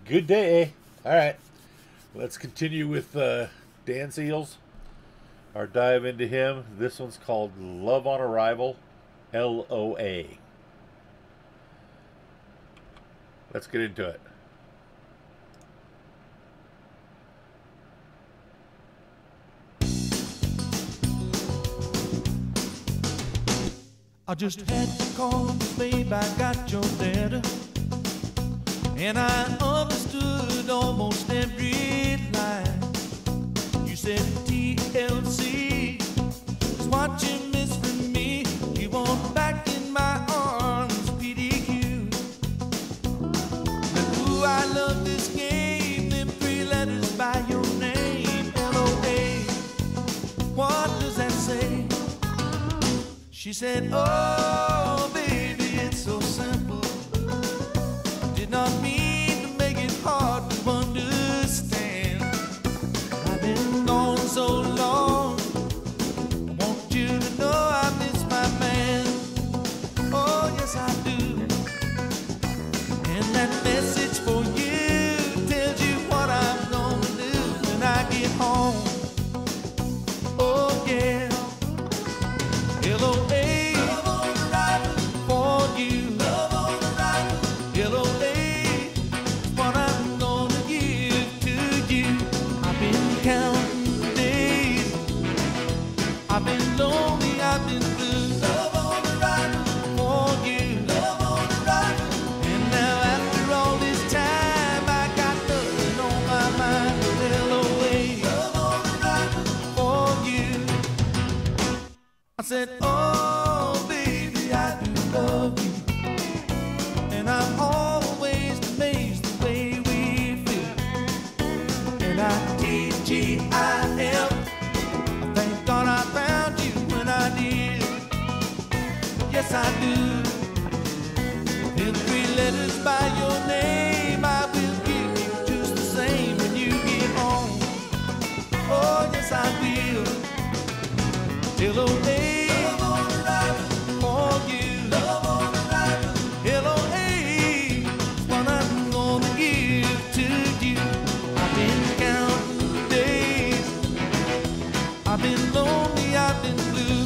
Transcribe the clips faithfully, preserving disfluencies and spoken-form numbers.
Good day. All right. Let's continue with uh, Dan Seals. Our dive into him. This one's called Love on Arrival, L O A. Let's get into it. I just had to call you, babe, I got your letter, and I understood almost every line. You said T L C is what you miss from me. You want back in my arms, P D Q. Now, ooh, I love this game, them three letters by your name, L O A. What does that say? She said, oh, baby, it's so simple. Did not mean to make it hard to understand. I've been gone so long, I want you to know I miss my man. Oh, yes, I do. And that message for you tells you what I'm gonna do when I get home. Oh, yeah. L O A for you. L O A is what I'm gonna give to you. I've been counting the days, I've been lonely, I've been blue. For you. And now after all this time, I got nothing on my mind. L O A for you. I said, oh, baby, I do love you, and I'm always amazed the way we feel. And I T G I L, thank God I found you when I did. Yes, I do. In three letters by your name, I will give you just the same when you get home. Oh, yes, I will. L O A for you. L O A is what I'm gonna give to you. I've been counting the days, I've been lonely, I've been blue.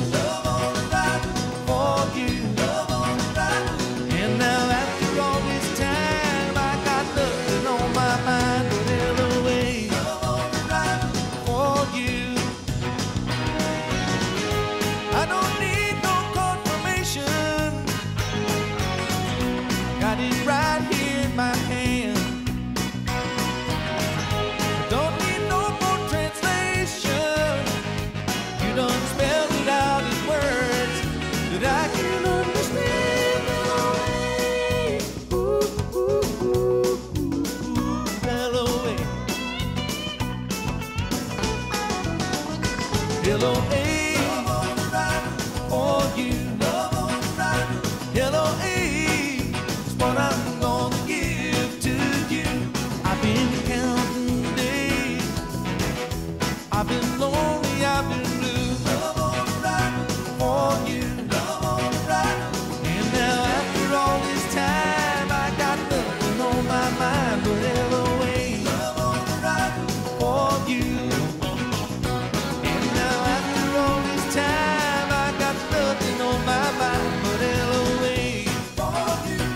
For you. And now after all this time, I got nothing on my mind but L O A for you. I don't need no confirmation, got it right here in my hand. Don't need no more translation, you done spelled it out in words that I can understand. Ooh, ooh, ooh, ooh, L O A. L O A for you. L O A is what I'm gonna give to you. I've been counting days, I've been lonely, I've been blue. For you. And now after all this time, I got nothing on my mind but L O A for you. And now after all this time, I got nothing on my mind but L O A for you.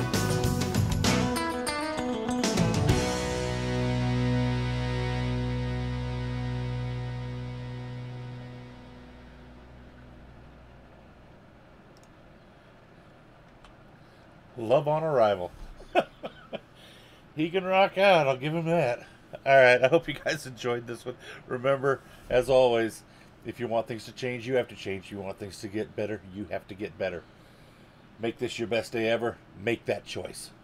Love on Arrival. He can rock out. I'll give him that. All right. I hope you guys enjoyed this one. Remember, as always, if you want things to change, you have to change. You want things to get better, you have to get better. Make this your best day ever. Make that choice.